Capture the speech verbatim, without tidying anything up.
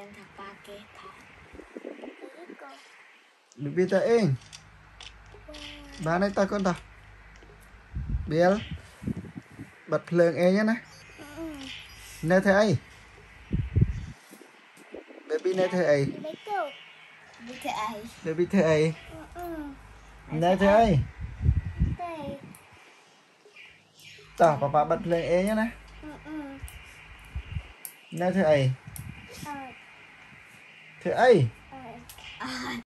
đang thằng ba kê thọ Bibi ta ing ba này ta con ta Biel bật phượng e nhé nè nè thế ấy baby nè thế ấy Đi thế ai baby thế ấy nè thế ấy ta papa bật phượng e nhé nè nè thế ấy thế ấy